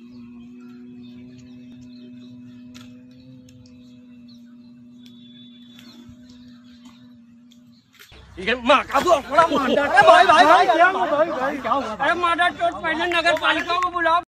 ये माँ का बड़ा मार। अरे भाई भाई भाई क्या हुआ भाई? अरे मारा चोट पहले नगर पालिका को बुलाओ।